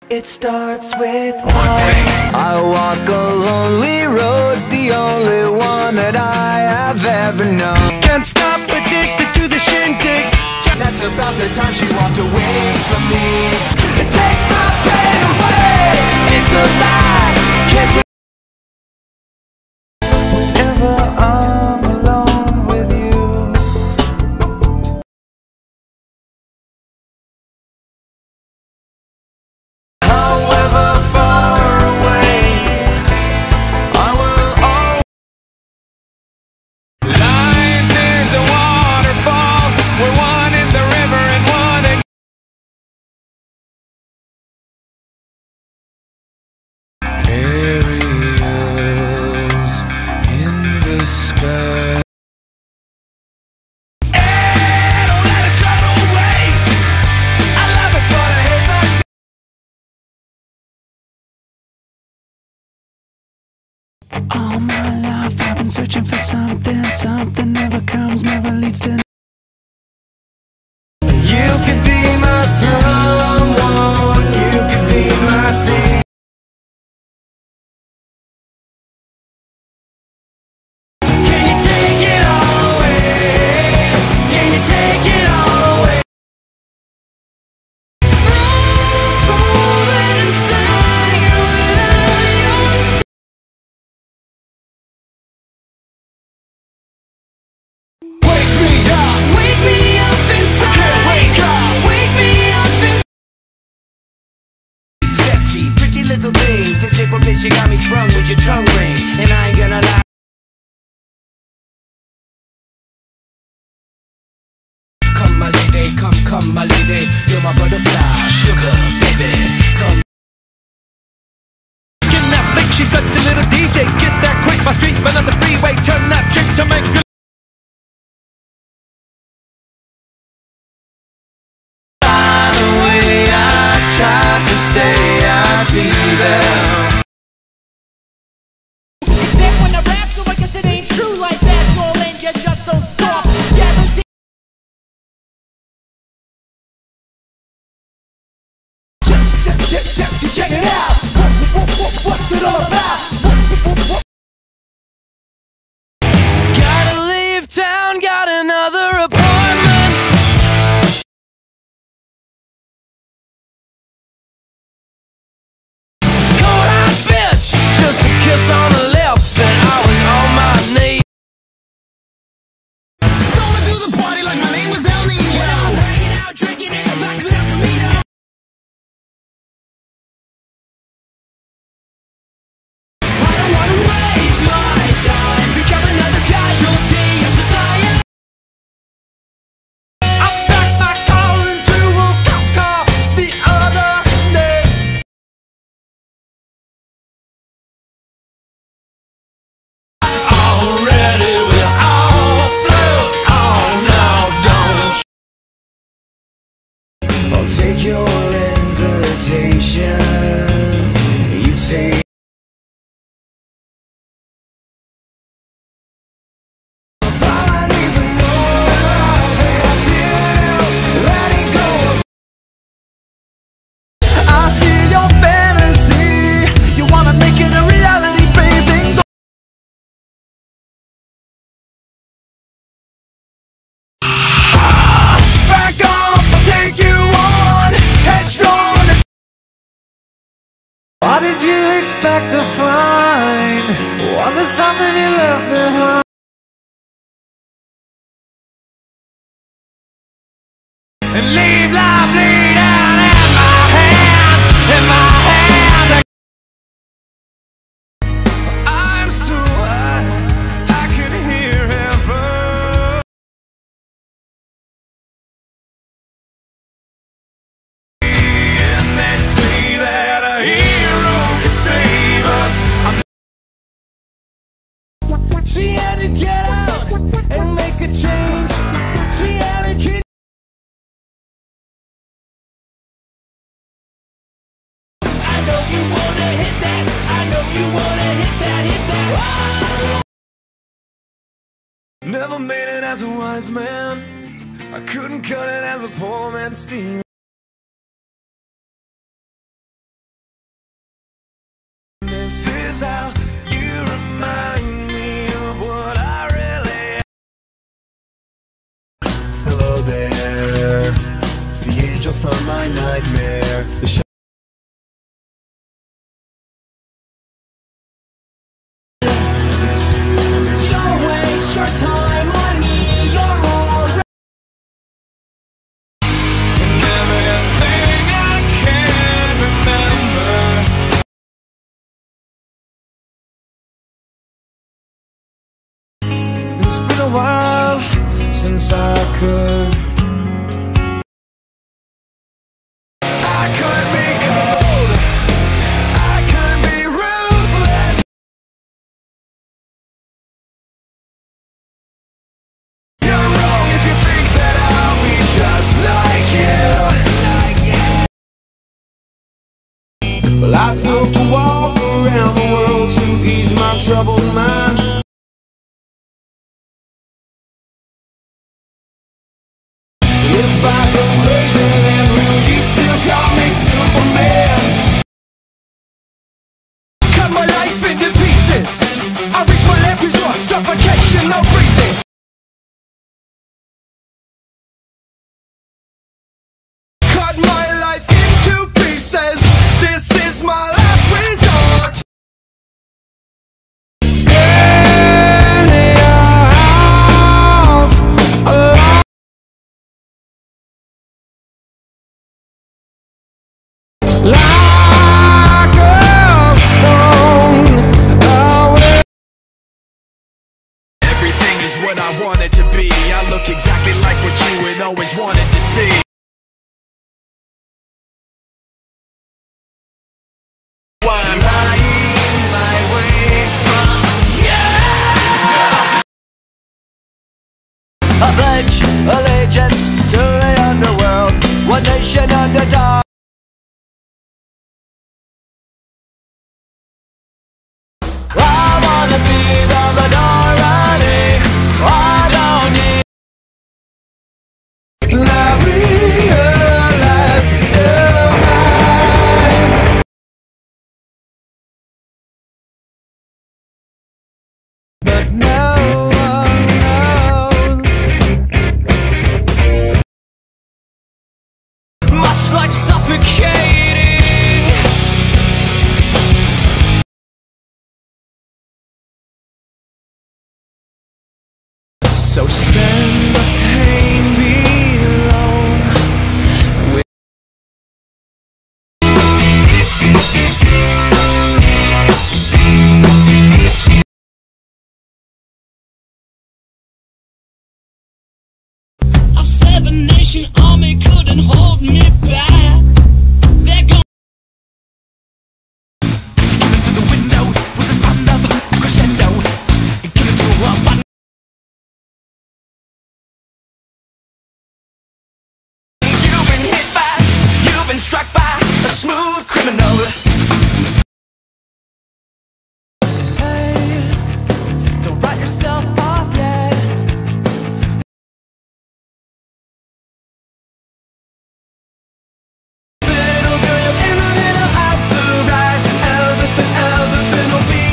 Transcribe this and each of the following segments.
It starts with one. I walk a lonely road, the only one that I have ever known. Can't stop, addicted to the shindig. That's about the time she walked away from me. It takes my pain away. It's a lie. Kiss me. Whenever I'm alone with you, however far away, I will always. Life is a waterfall. We're one in the river and one in areas in the sky. Don't let it go to waste. I love it, but I hate my all my life I've been searching for something. Something never comes, never leads to. You could be my someone, you could be my sea. Can you take it all away? Can you take it all away? Frozen inside without your. Wake me up inside. Can't wake up. Wake me up inside. Sexy, pretty little thing. This April bitch, you got me sprung with your tongue ring, and I ain't gonna lie. Come my lady, come my lady, you're my butterfly, sugar baby, come. Skin that flick, she's such a little DJ. Get that quick, my street, but on the freeway. Turn that trick to make you. By the way I tried to say I'd be there. Except when I rap, so I guess it ain't true like that. Roll and you just don't stop. Guarantee. Check it out. What's it all about? Gotta leave town, got another appointment. Cold hot bitch, just a kiss on the lips, and I was on my knees. Stolen to the party like my name was El Nino. Hanging out, drinking in the back of the Camino. I don't wanna waste my time, become another casualty of society. I backed my car into a cop car the other day. Already we're all through. Oh no, don't you? I'll take your invitation. You take. I see your fantasy. You wanna make it a reality, baby. Back off, I'll take you on. Headstrong. What did you expect to find? Was it something you left behind? And leave life bleeding in my hands, in my hands. I'm so high, I can hear heaven. And they say that a hero can save us. She had to get out and make a change. She had a kid. I know you wanna hit that. I know you wanna hit that, hit that. Never made it as a wise man. I couldn't cut it as a poor man stealing. Well, I took a walk around the world to ease my troubled mind. If I go crazy, then will you still call me Superman? Cut my life into pieces. I reach my last resort, suffocation, no breathing. Cut my life into pieces. This is my last resort. In your house alone. Like a stone away. Everything is what I want it to be. I look exactly like what you had always wanted to see. Why I'm lying my way from I pledge allegiance to the underworld, one nation under God. I wanna be the minority. I don't need. I realize you're mine, but no one knows. Much like suffocating. So send the pain below. A seven-nation army couldn't hold me back. They're gonna into the window with the sound of crescendo. Give it to a button. You've been hit by, you've been struck by a smooth criminal. Hey, don't write yourself off yet. Little girl in the middle of the ride. Everything will be.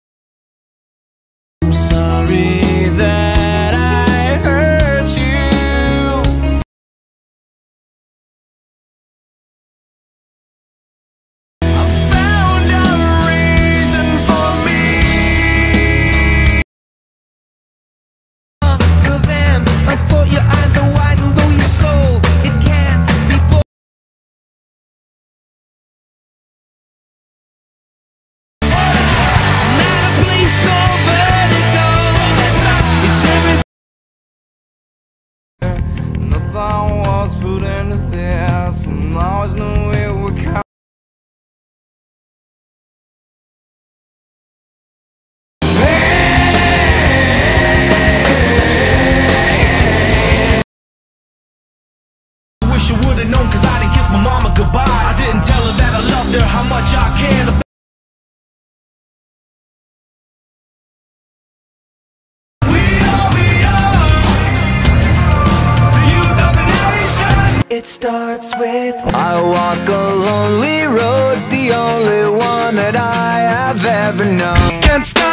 I'm sorry that I hurt you. I found a reason for me. For them, I thought your eyes are wide and though your soul, it can't be bold. Not a place called vertigo. It's everything. Nothing was put into this, and I always knew it would come. Wish I would've known, cause I didn't kiss my mama goodbye. I didn't tell her that I loved her, how much I cared about. We are the youth of the nation. It starts with I walk a lonely road, the only one that I have ever known. Can't stop.